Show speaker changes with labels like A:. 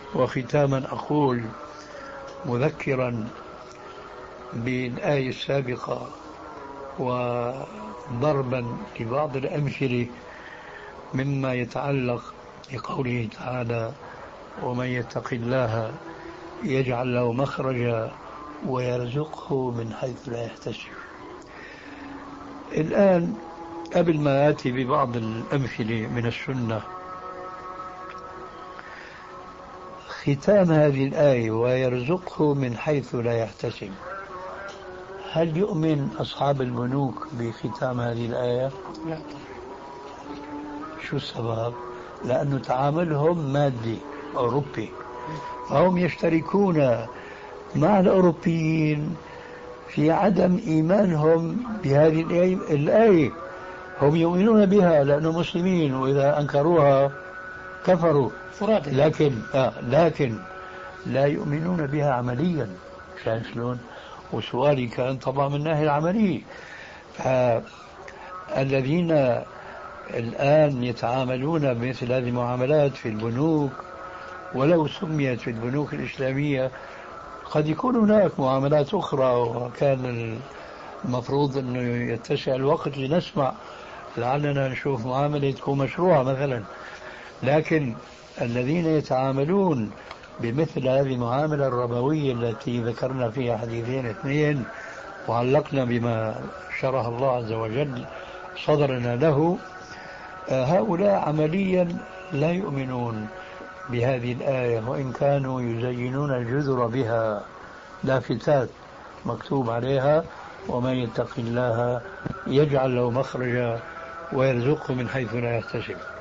A: وختاما أقول مذكرا بالآية السابقة وضربا لبعض الأمثلة مما يتعلق بقوله تعالى ومن يتق الله يجعل له مخرجا ويرزقه من حيث لا يحتسب. الآن قبل ما آتي ببعض الأمثلة من السنة، ختام هذه الآية ويرزقه من حيث لا يحتسب، هل يؤمن أصحاب البنوك بختام هذه الآية؟
B: لا.
A: شو السبب؟ لأنه تعاملهم مادي أوروبي، فهم يشتركون مع الأوروبيين في عدم إيمانهم بهذه الآية. هم يؤمنون بها لأنهم مسلمين، وإذا أنكروها كفروا، لكن لا يؤمنون بها عمليا. شايف شلون؟ وسؤالي كان طبعا من الناحية العملية. فالذين الآن يتعاملون بمثل هذه المعاملات في البنوك، ولو سميت في البنوك الإسلامية، قد يكون هناك معاملات أخرى، وكان المفروض أنه يتسع الوقت لنسمع لعلنا نشوف معاملة تكون مشروعة مثلا. لكن الذين يتعاملون بمثل هذه المعاملة الربوية التي ذكرنا فيها حديثين اثنين وعلقنا بما شرح الله عز وجل صدرنا له، هؤلاء عمليا لا يؤمنون بهذه الآية، وإن كانوا يزينون الجذر بها لافتات مكتوب عليها ومن يتق الله يجعل له مخرجا ويرزقه من حيث لا يحتسب.